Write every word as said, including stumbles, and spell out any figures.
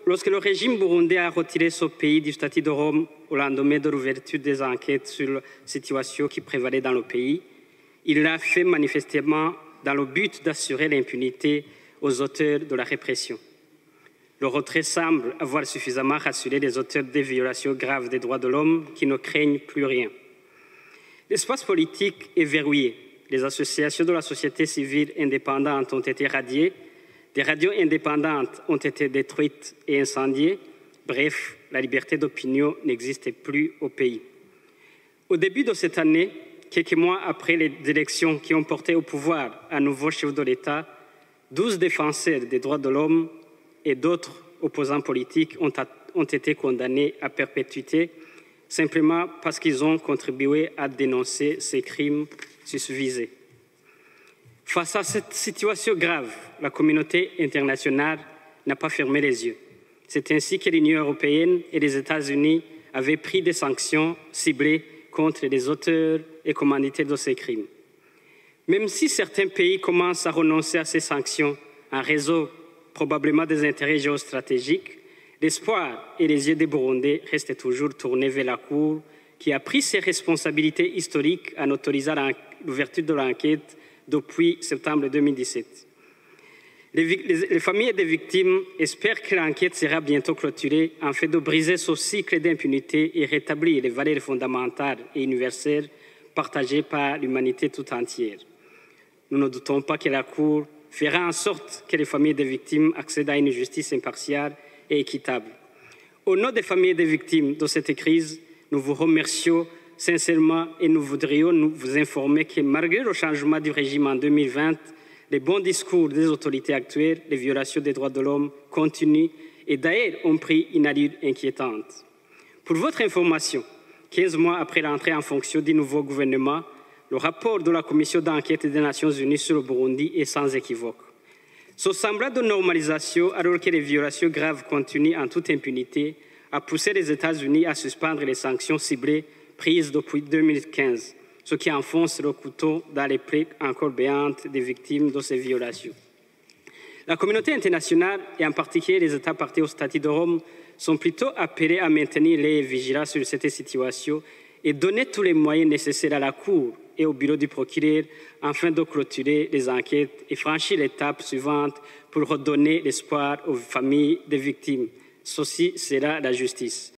lorsque le régime burundais a retiré son pays du statut de Rome au lendemain de l'ouverture des enquêtes sur la situation qui prévalait dans le pays, il l'a fait manifestement dans le but d'assurer l'impunité aux auteurs de la répression. Le retrait semble avoir suffisamment rassuré les auteurs des violations graves des droits de l'homme qui ne craignent plus rien. L'espace politique est verrouillé. Les associations de la société civile indépendante ont été radiées, des radios indépendantes ont été détruites et incendiées. Bref, la liberté d'opinion n'existe plus au pays. Au début de cette année, quelques mois après les élections qui ont porté au pouvoir un nouveau chef de l'État, douze défenseurs des droits de l'homme et d'autres opposants politiques ont, ont été condamnés à perpétuité simplement parce qu'ils ont contribué à dénoncer ces crimes susvisés. Face à cette situation grave, la communauté internationale n'a pas fermé les yeux. C'est ainsi que l'Union européenne et les États-Unis avaient pris des sanctions ciblées contre les auteurs et commanditaires de ces crimes. Même si certains pays commencent à renoncer à ces sanctions en raison probablement des intérêts géostratégiques, l'espoir et les yeux des Burundais restent toujours tournés vers la Cour qui a pris ses responsabilités historiques en autorisant l'ouverture de l'enquête depuis septembre deux mille dix-sept. Les, les, les familles des victimes espèrent que l'enquête sera bientôt clôturée afin de briser ce cycle d'impunité et rétablir les valeurs fondamentales et universelles partagées par l'humanité tout entière. Nous ne doutons pas que la Cour fera en sorte que les familles des victimes accèdent à une justice impartiale et équitable. Au nom des familles des victimes de cette crise, nous vous remercions sincèrement et nous voudrions nous vous informer que malgré le changement du régime en deux mille vingt, les bons discours des autorités actuelles, les violations des droits de l'homme continuent et d'ailleurs ont pris une allure inquiétante. Pour votre information, quinze mois après l'entrée en fonction du nouveau gouvernement, le rapport de la Commission d'enquête des Nations Unies sur le Burundi est sans équivoque. Ce semblant de normalisation, alors que les violations graves continuent en toute impunité, a poussé les États-Unis à suspendre les sanctions ciblées prises depuis deux mille quinze, ce qui enfonce le couteau dans les plaies encore béantes des victimes de ces violations. La communauté internationale, et en particulier les États partis au statut de Rome, sont plutôt appelés à maintenir les vigilances sur cette situation et donner tous les moyens nécessaires à la Cour et au bureau du procureur afin de clôturer les enquêtes et franchir l'étape suivante pour redonner l'espoir aux familles des victimes. Ceci sera la justice.